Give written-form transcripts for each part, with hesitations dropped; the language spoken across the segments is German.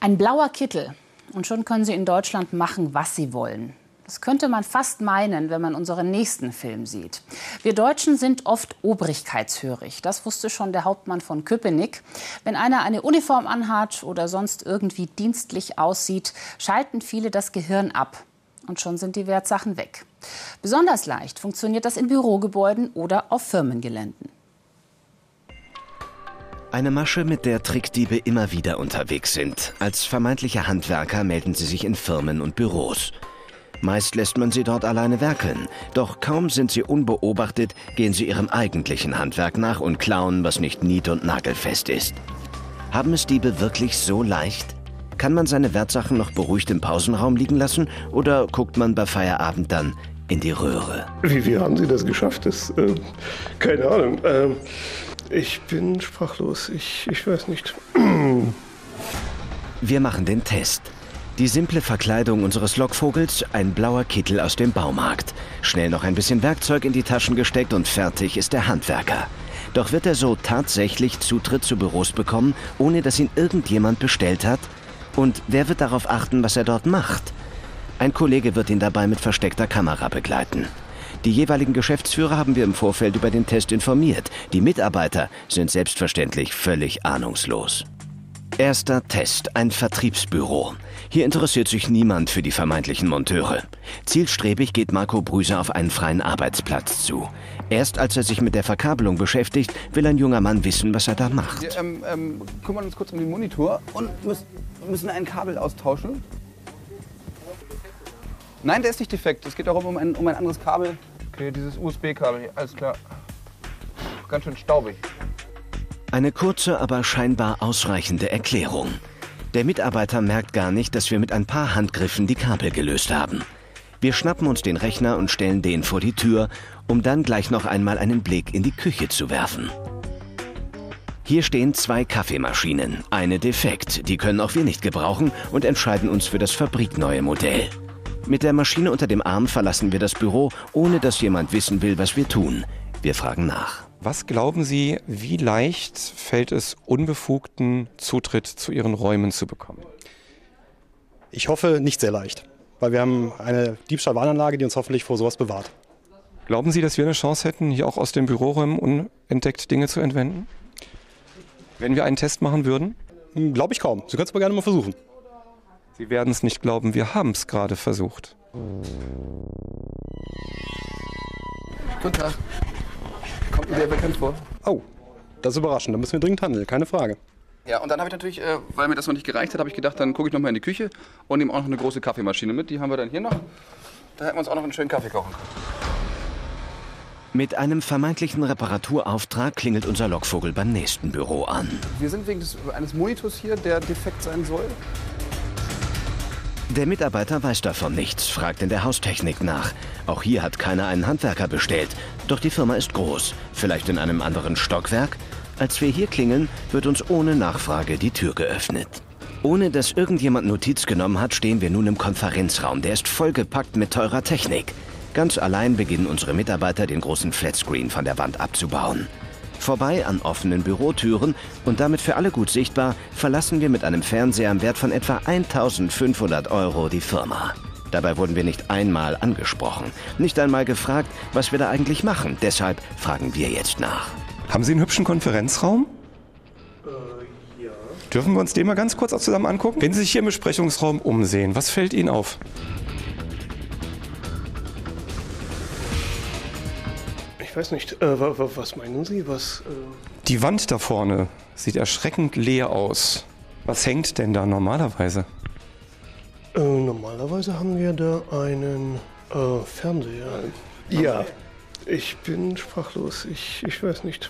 Ein blauer Kittel. Und schon können Sie in Deutschland machen, was Sie wollen. Das könnte man fast meinen, wenn man unseren nächsten Film sieht. Wir Deutschen sind oft obrigkeitshörig. Das wusste schon der Hauptmann von Köpenick. Wenn einer eine Uniform anhat oder sonst irgendwie dienstlich aussieht, schalten viele das Gehirn ab. Und schon sind die Wertsachen weg. Besonders leicht funktioniert das in Bürogebäuden oder auf Firmengeländen. Eine Masche, mit der Trickdiebe immer wieder unterwegs sind. Als vermeintliche Handwerker melden sie sich in Firmen und Büros. Meist lässt man sie dort alleine werkeln. Doch kaum sind sie unbeobachtet, gehen sie ihrem eigentlichen Handwerk nach und klauen, was nicht nied- und nagelfest ist. Haben es Diebe wirklich so leicht? Kann man seine Wertsachen noch beruhigt im Pausenraum liegen lassen oder guckt man bei Feierabend dann in die Röhre? Wie haben Sie das geschafft? Keine Ahnung. Ich bin sprachlos. Ich weiß nicht. Wir machen den Test. Die simple Verkleidung unseres Lockvogels, ein blauer Kittel aus dem Baumarkt. Schnell noch ein bisschen Werkzeug in die Taschen gesteckt und fertig ist der Handwerker. Doch wird er so tatsächlich Zutritt zu Büros bekommen, ohne dass ihn irgendjemand bestellt hat? Und wer wird darauf achten, was er dort macht? Ein Kollege wird ihn dabei mit versteckter Kamera begleiten. Die jeweiligen Geschäftsführer haben wir im Vorfeld über den Test informiert. Die Mitarbeiter sind selbstverständlich völlig ahnungslos. Erster Test, ein Vertriebsbüro. Hier interessiert sich niemand für die vermeintlichen Monteure. Zielstrebig geht Marco Brüser auf einen freien Arbeitsplatz zu. Erst als er sich mit der Verkabelung beschäftigt, will ein junger Mann wissen, was er da macht. Wir kümmern uns kurz um den Monitor und müssen ein Kabel austauschen. Nein, der ist nicht defekt. Es geht darum, um ein anderes Kabel. Okay, dieses USB-Kabel hier, alles klar. Ganz schön staubig. Eine kurze, aber scheinbar ausreichende Erklärung. Der Mitarbeiter merkt gar nicht, dass wir mit ein paar Handgriffen die Kabel gelöst haben. Wir schnappen uns den Rechner und stellen den vor die Tür, um dann gleich noch einmal einen Blick in die Küche zu werfen. Hier stehen 2 Kaffeemaschinen, eine defekt. Die können auch wir nicht gebrauchen und entscheiden uns für das fabrikneue Modell. Mit der Maschine unter dem Arm verlassen wir das Büro, ohne dass jemand wissen will, was wir tun. Wir fragen nach. Was glauben Sie, wie leicht fällt es unbefugten Zutritt zu Ihren Räumen zu bekommen? Ich hoffe, nicht sehr leicht, weil wir haben eine Diebstahlwarnanlage, die uns hoffentlich vor sowas bewahrt. Glauben Sie, dass wir eine Chance hätten, hier auch aus den Büroräumen unentdeckt Dinge zu entwenden? Wenn wir einen Test machen würden? Glaube ich kaum. Sie können es aber gerne mal versuchen. Sie werden es nicht glauben, wir haben es gerade versucht. Guten Tag. Kommt mir der bekannt vor? Oh, das ist überraschend. Da müssen wir dringend handeln, keine Frage. Ja, und dann habe ich natürlich, weil mir das noch nicht gereicht hat, habe ich gedacht, dann gucke ich noch mal in die Küche und nehme auch noch eine große Kaffeemaschine mit. Die haben wir dann hier noch. Da hätten wir uns auch noch einen schönen Kaffee kochen können. Mit einem vermeintlichen Reparaturauftrag klingelt unser Lockvogel beim nächsten Büro an. Wir sind wegen eines Monitors hier, der defekt sein soll. Der Mitarbeiter weiß davon nichts, fragt in der Haustechnik nach. Auch hier hat keiner einen Handwerker bestellt. Doch die Firma ist groß, vielleicht in einem anderen Stockwerk. Als wir hier klingeln, wird uns ohne Nachfrage die Tür geöffnet. Ohne dass irgendjemand Notiz genommen hat, stehen wir nun im Konferenzraum. Der ist vollgepackt mit teurer Technik. Ganz allein beginnen unsere Mitarbeiter, den großen Flatscreen von der Wand abzubauen. Vorbei an offenen Bürotüren und damit für alle gut sichtbar, verlassen wir mit einem Fernseher im Wert von etwa 1.500 € die Firma. Dabei wurden wir nicht einmal angesprochen, nicht einmal gefragt, was wir da eigentlich machen. Deshalb fragen wir jetzt nach. Haben Sie einen hübschen Konferenzraum? Ja. Dürfen wir uns den mal ganz kurz auch zusammen angucken? Wenn Sie sich hier im Besprechungsraum umsehen, was fällt Ihnen auf? Ich weiß nicht. Was meinen Sie? Die Wand da vorne sieht erschreckend leer aus. Was hängt denn da normalerweise? Normalerweise haben wir da einen Fernseher. Ja, ich bin sprachlos. Ich weiß nicht.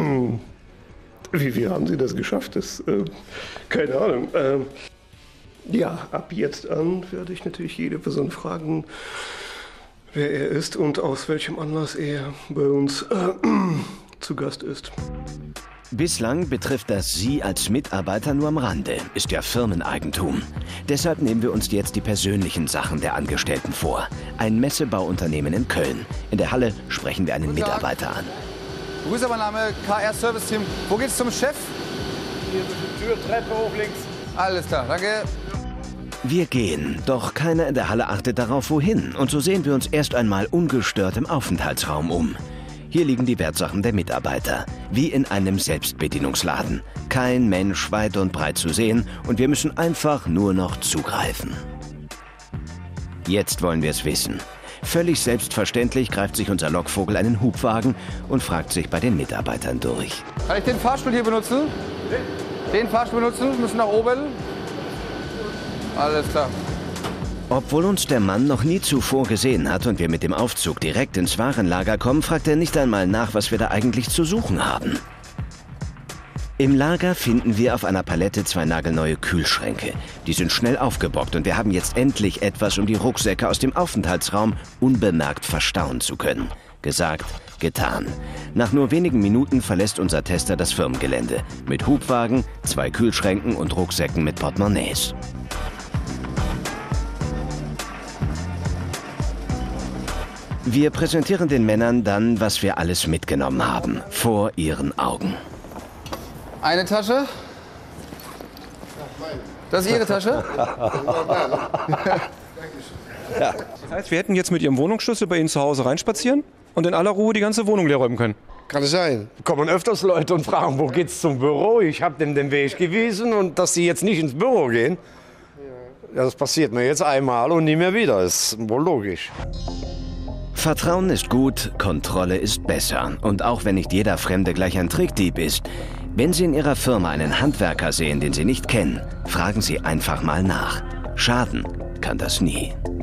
Wie haben Sie das geschafft? Keine Ahnung. Ja, ab jetzt an werde ich natürlich jede Person fragen, wer er ist und aus welchem Anlass er bei uns zu Gast ist. Bislang betrifft das Sie als Mitarbeiter nur am Rande, ist ja Firmeneigentum. Deshalb nehmen wir uns jetzt die persönlichen Sachen der Angestellten vor. Ein Messebauunternehmen in Köln. In der Halle sprechen wir einen Mitarbeiter an. Grüße, mein Name, KR Service Team. Wo geht's zum Chef? Hier durch die Tür, Treppe hoch links. Alles klar, danke. Wir gehen, doch keiner in der Halle achtet darauf, wohin. Und so sehen wir uns erst einmal ungestört im Aufenthaltsraum um. Hier liegen die Wertsachen der Mitarbeiter, wie in einem Selbstbedienungsladen. Kein Mensch weit und breit zu sehen und wir müssen einfach nur noch zugreifen. Jetzt wollen wir es wissen. Völlig selbstverständlich greift sich unser Lockvogel einen Hubwagen und fragt sich bei den Mitarbeitern durch. Kann ich den Fahrstuhl hier benutzen? Den Fahrstuhl benutzen? Wir müssen nach oben. Alles klar. Obwohl uns der Mann noch nie zuvor gesehen hat und wir mit dem Aufzug direkt ins Warenlager kommen, fragt er nicht einmal nach, was wir da eigentlich zu suchen haben. Im Lager finden wir auf einer Palette 2 nagelneue Kühlschränke. Die sind schnell aufgebockt und wir haben jetzt endlich etwas, um die Rucksäcke aus dem Aufenthaltsraum unbemerkt verstauen zu können. Gesagt, getan. Nach nur wenigen Minuten verlässt unser Tester das Firmengelände. Mit Hubwagen, 2 Kühlschränken und Rucksäcken mit Portemonnaies. Wir präsentieren den Männern dann, was wir alles mitgenommen haben, vor ihren Augen. Eine Tasche. Das ist Ihre Tasche? Das heißt, wir hätten jetzt mit Ihrem Wohnungsschlüssel bei Ihnen zu Hause reinspazieren und in aller Ruhe die ganze Wohnung leer räumen können. Kann es sein. Kommen öfters Leute und fragen, wo geht's zum Büro? Ich habe dem den Weg gewiesen und dass sie jetzt nicht ins Büro gehen. Ja, das passiert mir jetzt einmal und nie mehr wieder. Ist wohl logisch. Vertrauen ist gut, Kontrolle ist besser. Und auch wenn nicht jeder Fremde gleich ein Trickdieb ist, wenn Sie in Ihrer Firma einen Handwerker sehen, den Sie nicht kennen, fragen Sie einfach mal nach. Schaden kann das nie.